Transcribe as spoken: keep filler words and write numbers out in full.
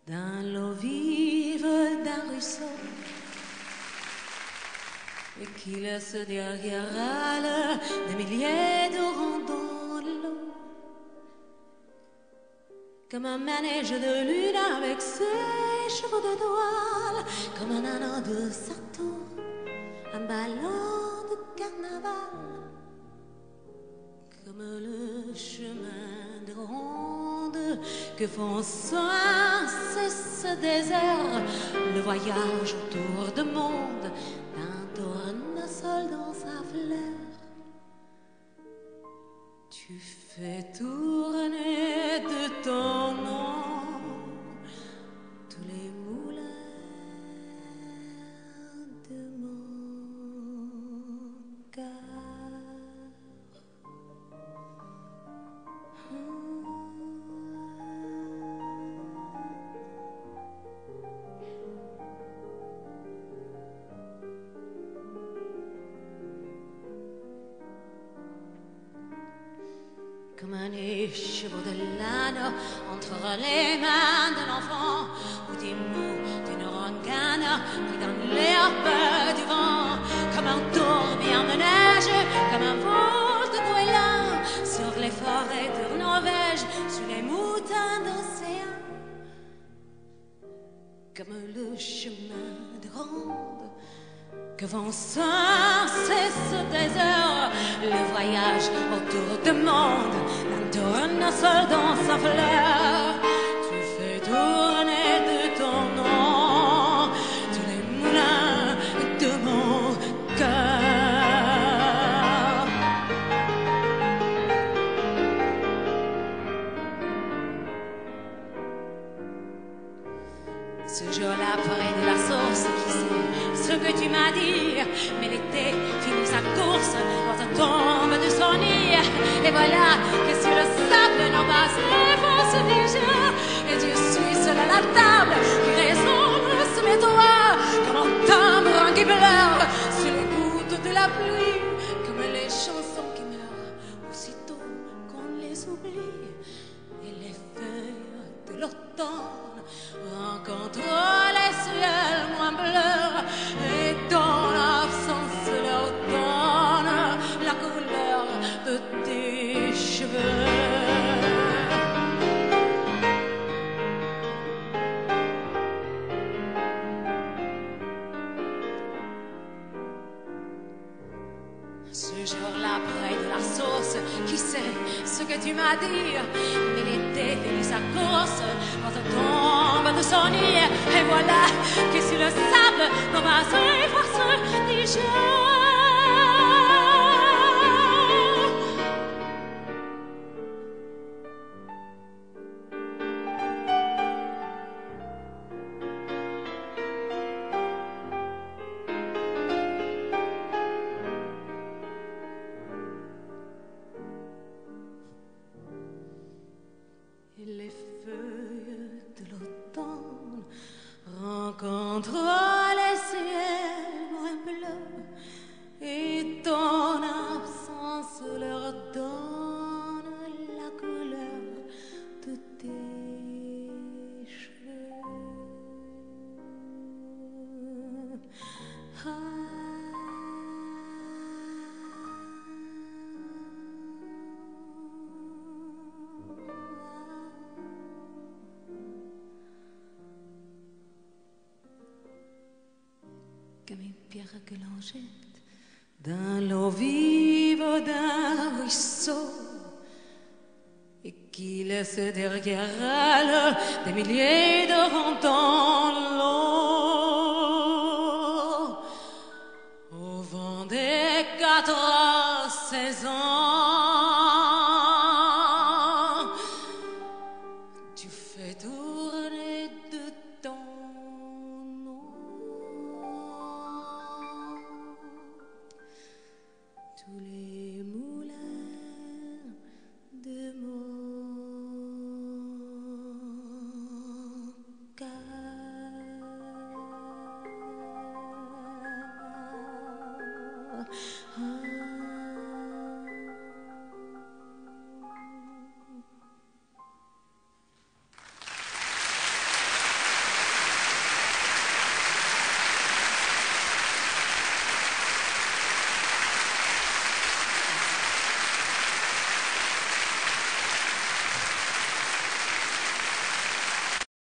dans l'eau vive d'un ruisseau et qui laisse derrière elle des milliers de ronds dans l'eau, comme un manège de lune avec ses chevaux de toile, comme un anneau de Saturne, un ballon de carnaval, comme le chemin de ronde que font sans cesse ce désert, le voyage autour du monde d'un tournesol dans sa fleur. Tu fais tourner de ton nom tous les moulins de mon cœur. Comme un écheveau de l'âne entre les mains d'un enfant, ou des mots d'une rengaine pris dans l'herbe du vent, comme un tourbillon de neige, comme un vol de goéland sur les forêts de Norvège, sur les moutons d'océan, comme le chemin de ronde que vont sans cesse des heures, le voyage autour du monde d'un tournesol dans sa fleur. Tu fais tourner de ton nom tous les moulins de mon cœur. Ce jour-là, près de la source, qui sait ce que tu m'as dit, mais l'été finit sa course quand on tombe de son nid. Et voilà que sur le sable nos pas s'efforcent déjà, et Dieu suis seul à la table qui résonne sous mes doigts, comme un timbre qui pleure sur les gouttes de la pluie, comme les chansons qui meurent aussitôt qu'on les oublie, et les feuilles de l'automne rencontrent les ciels moins bleus, et dans l'absence leur donne la couleur de tes cheveux. Ce jour-là, près de la source, qui sait ce que tu m'as dit, mais l'été finit sa course quand on tombe de son nid, et voilà que sur le sable nos pas s'efforcent déjà. Et les feuilles de l'automne rencontrent les ciels moins bleus, et ton absence leur donne la couleur de tes cheveux. Ah. Comme une pierre que l'on jette dans l'eau vive d'un ruisseau, et qui laisse derrière elle des milliers de ronds dans l'eau, au vent des quatre saisons. Tu fais tourner de ton nom tous les moulins de mon cœur.